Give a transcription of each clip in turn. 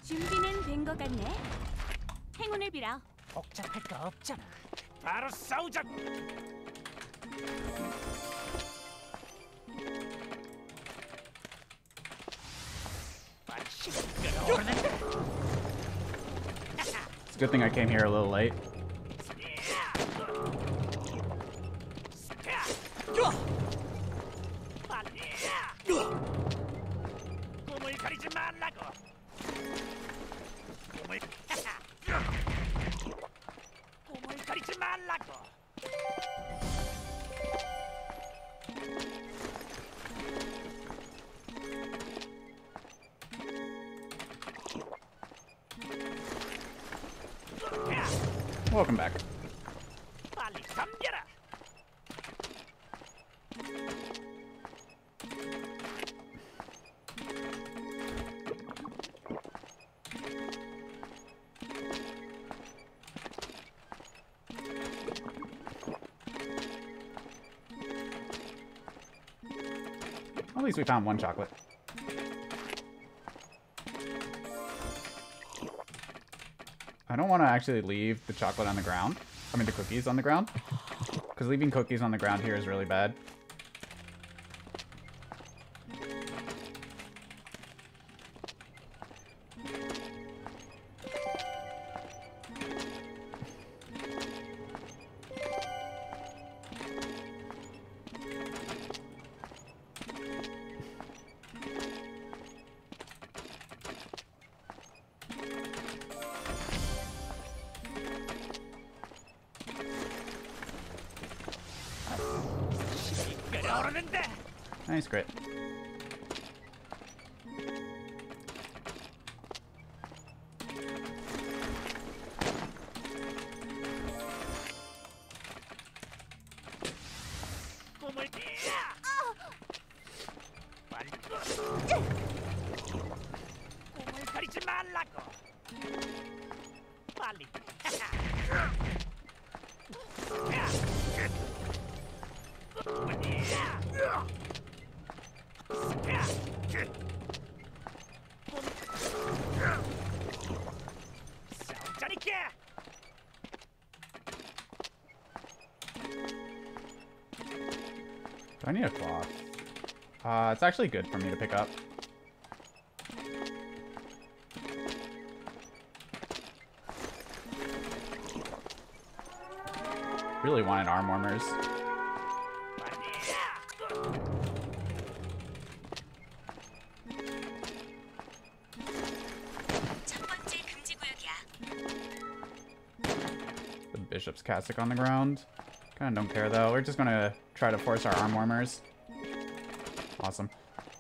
준비는 된 것 같네. 행운을 빌어. 복잡할 거 없잖아. 바로 싸우자. It's a good thing I came here a little late. 꿈을 가리지 말라고. 꿈을 가리지 말라고. Welcome back. 빨리 덤벼라. At least we found one chocolate. I don't want to actually leave the chocolate on the ground. I mean the cookies on the ground. Because leaving cookies on the ground here is really bad. Nice grit. 꿈을 가리지 말라고. 빨리. 싸우자니까. Do I need a cloth? It's actually good for me to pick up. Really wanted arm warmers. The bishop's cassock on the ground. Kinda don't care though. We're just gonna try to force our arm warmers. Awesome.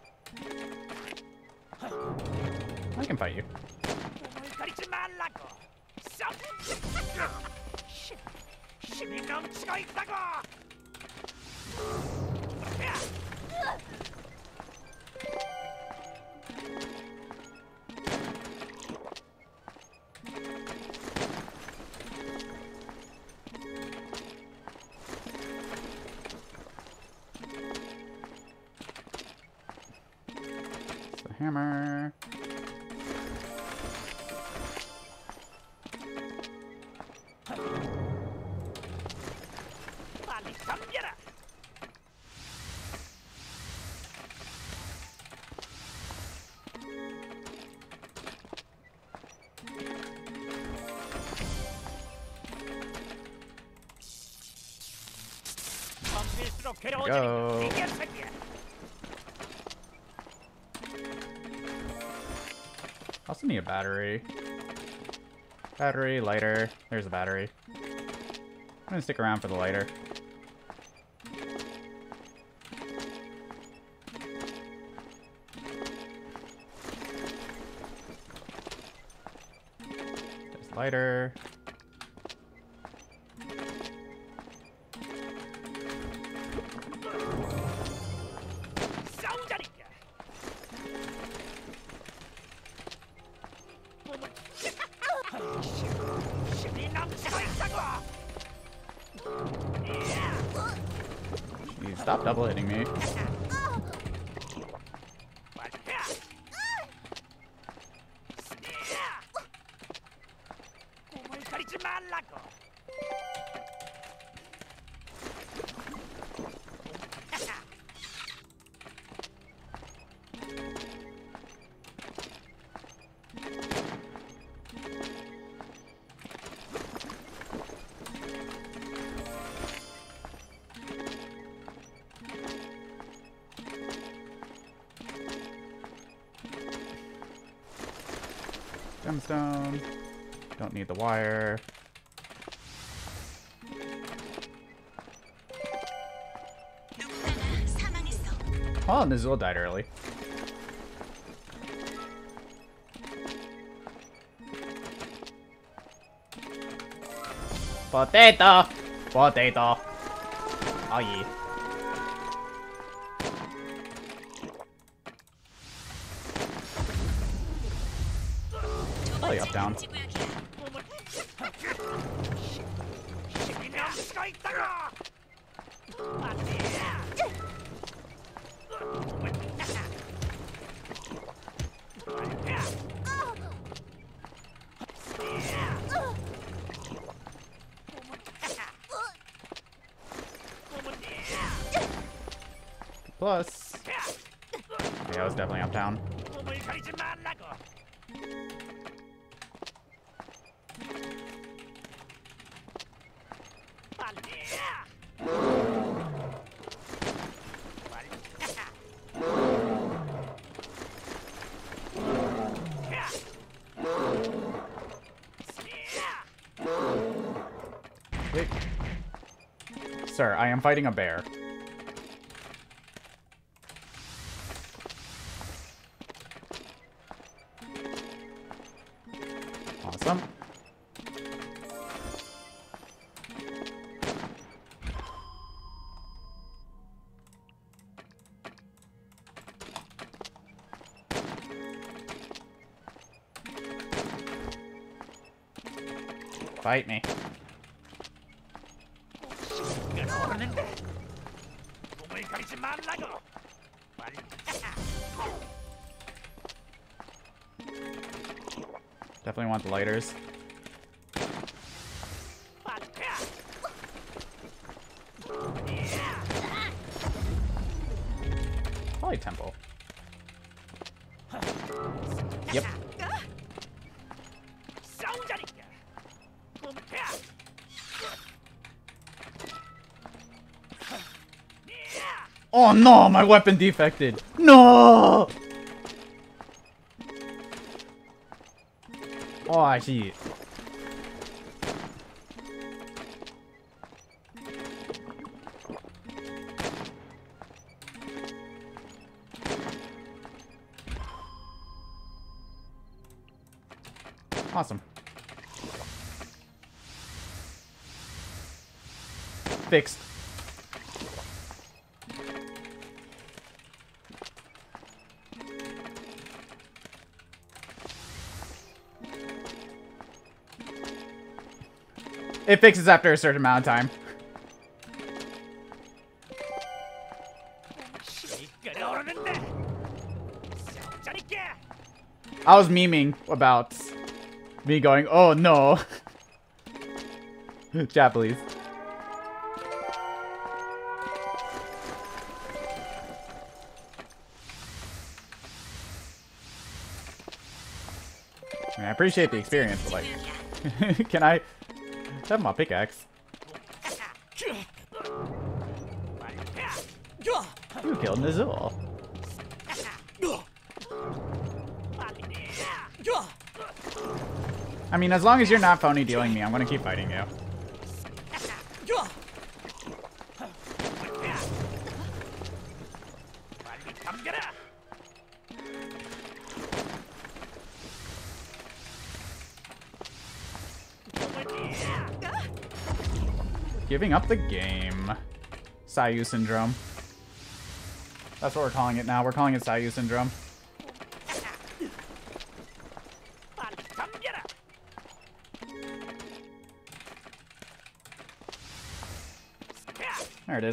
I can fight you. 꿈을 가리지 말라고. 힘이 넘치고 있다고. It's the hammer. 빨리 덤벼라. 덤빌수록 괴로워지니까 이게 새끼야. Also need a battery. Battery, lighter. There's a battery. I'm gonna stick around for the lighter. There's lighter. 싸우자니까. 힘이 넘치고 있다고. Jeez, stop double hitting me. Gemstone. Don't need the wire. Oh, Nazul died early. Potato! Potato! Oh yeah. Probably up down. 힘이 넘치고 있다고. Plus. Yeah, I was definitely uptown. 몸을 가리지 말라고. Wait. Sir, I am fighting a bear. Awesome. Fight me. 모르는데. 몸을 가리지 말라고. 빨리. Definitely want the lighters. Probably temple. Yep. 싸우자니까. 몸을 Oh no, my weapon defected. No! Oh, I see it. Awesome. Fixed. It fixes after a certain amount of time. I was memeing about me going, oh no. Chat, please. I mean, I appreciate the experience, but like, can I have my pickaxe? You killed Nazul. I mean, as long as you're not phony dealing me, I'm gonna keep fighting you. Giving up the game. Sayu Syndrome. That's what we're calling it now. We're calling it Sayu Syndrome. There it is.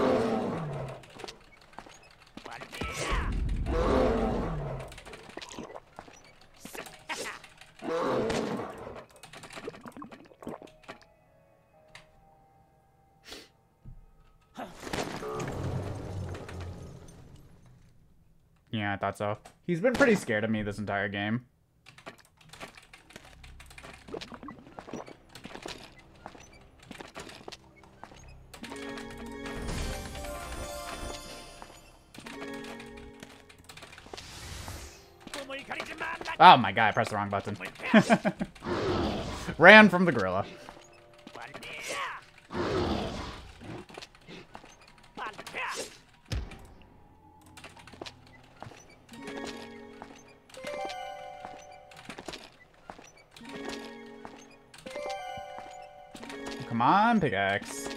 Yeah, I thought so. He's been pretty scared of me this entire game. 몸을 가리지 말라고. Oh my god, I pressed the wrong button. Ran from the gorilla. 빨리. 빨리. Come on, pickaxe.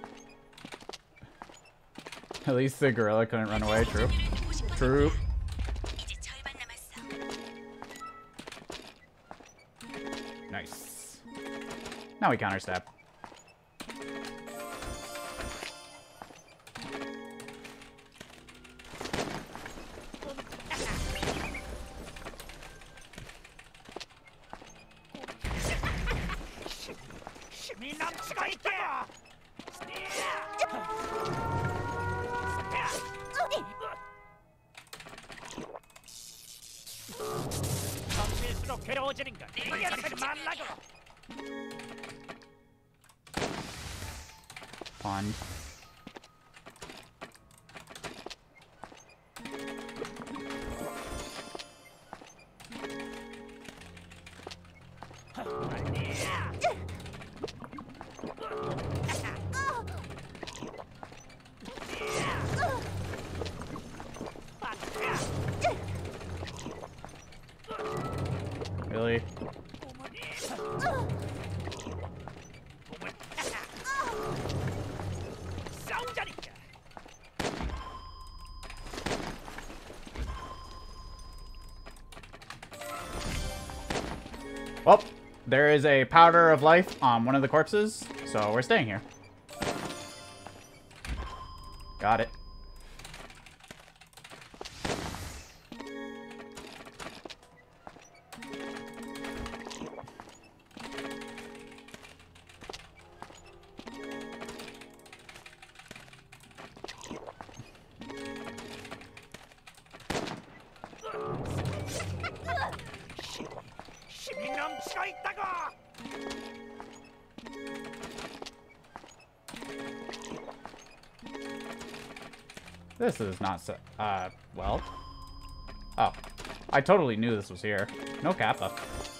At least the gorilla couldn't run away. True. True. 이제 절반 남았어. Nice. Now we counterstab. 힘이 넘치고 있게. 덤빌수록 괴로워지는 건 몸을 가리지 말라고. Pond. Really? 싸우자니까. Well, there is a powder of life on one of the corpses, so we're staying here. Got it. 힘이 넘치고 있다고. This is not so, well. Oh. I totally knew this was here. No Kappa.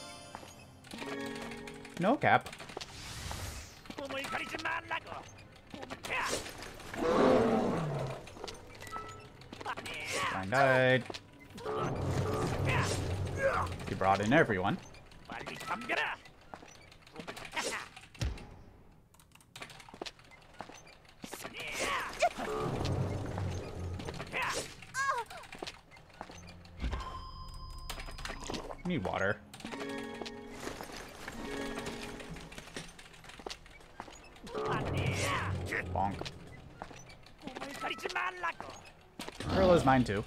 No Cap. 몸을 가리지 말라고. Fine died. You brought in everyone. 빨리 덤벼라. Need water. Bonk. 몸을 가리지 말라고. Gorilla's mine too.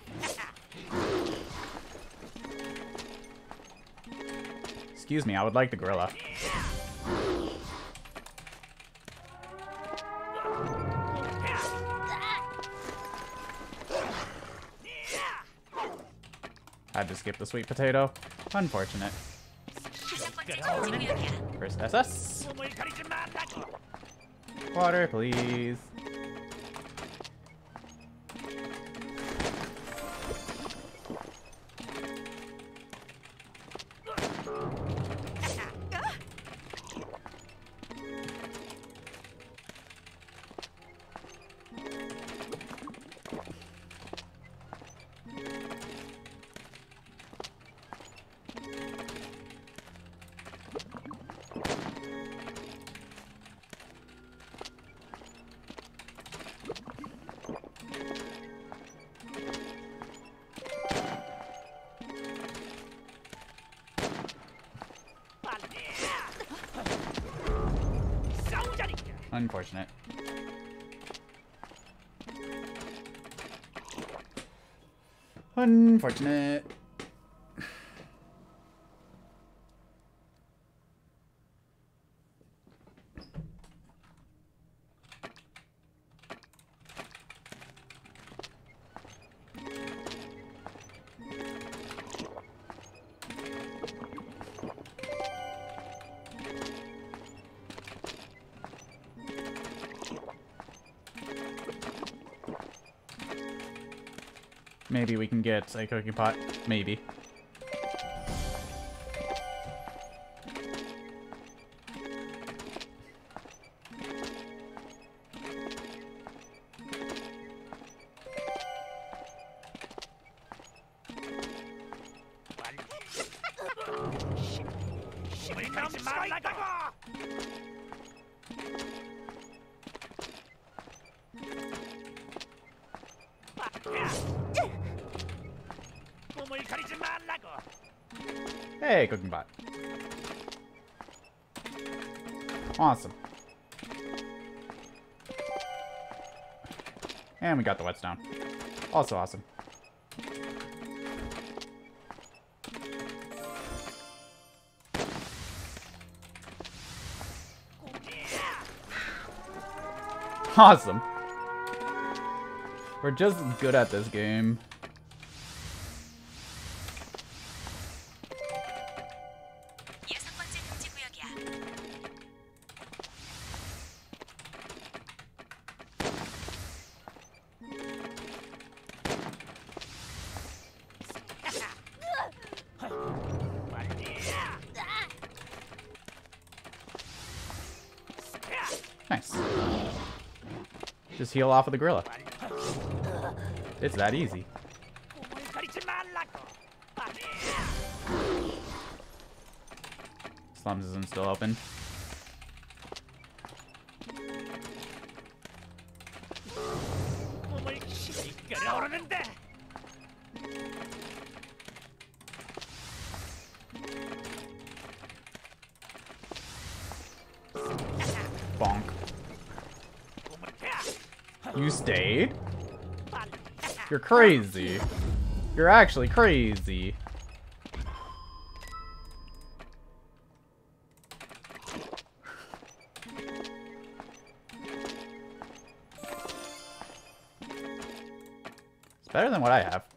Excuse me, I would like the gorilla. Had to skip the sweet potato. Unfortunate. 다섯 번째 전투 구역이야. First SS. 몸을 가리지 말라고. Water, please. Unfortunate. Unfortunate. Maybe we can get a cooking pot. Maybe. 힘을 가리지 말라고. 꿈을 가리지 말라고. Hey, cooking bot. Awesome. And we got the whetstone. Also awesome. Awesome. We're just good at this game. Nice. Just heal off of the gorilla. It's that easy. 꿈을 가리지 말라고. Slums isn't still open. 꿈을 힘이 끓어오르는데. Bonk. You stayed? You're crazy. You're actually crazy. It's better than what I have.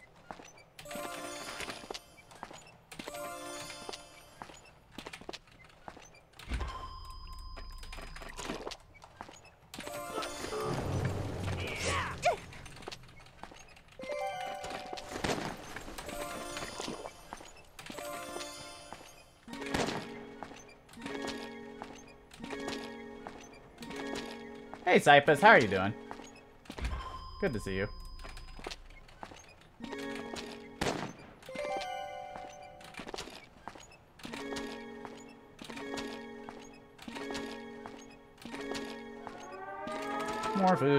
Hey, Cypus, how are you doing? Good to see you. More food.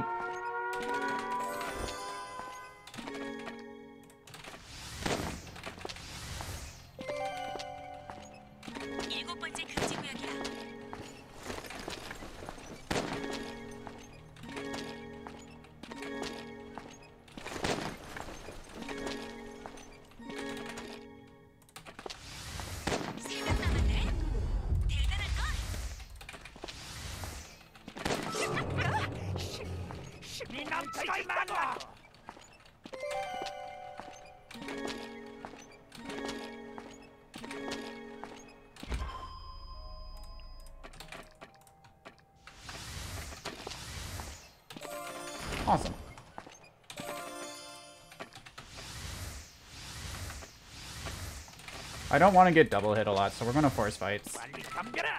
힘이 넘치지 말라고. Awesome. I don't want to get double hit a lot, so we're going to force fights. 빨리 덤벼라.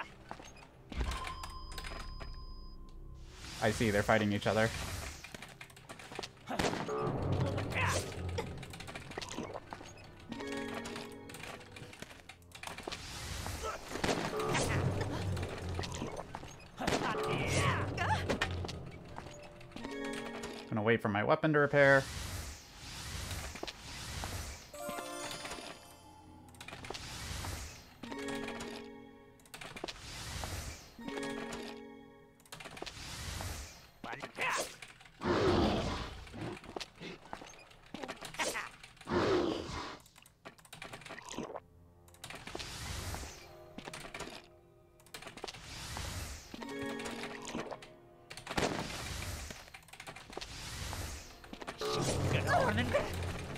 I see, they're fighting each other. Gonna wait for my weapon to repair. 끓어오르는데.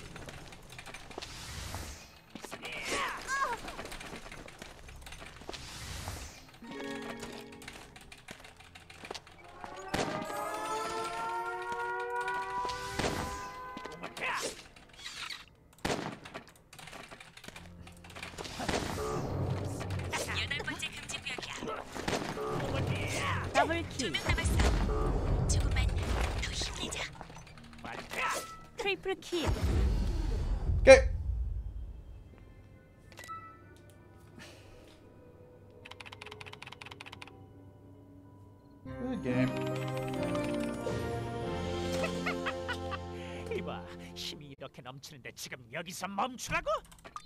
더블킬. 트리플 킬. Okay. Good game. 이봐, 힘이 이렇게 넘치는데 지금 여기서 멈추라고?